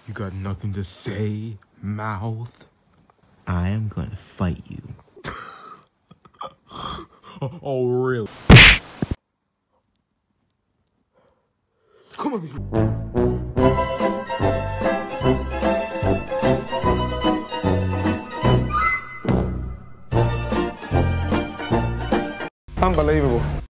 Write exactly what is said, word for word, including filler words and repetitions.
You got nothing to say, mouth? I am gonna fight you. oh, oh, really? Come on. Unbelievable.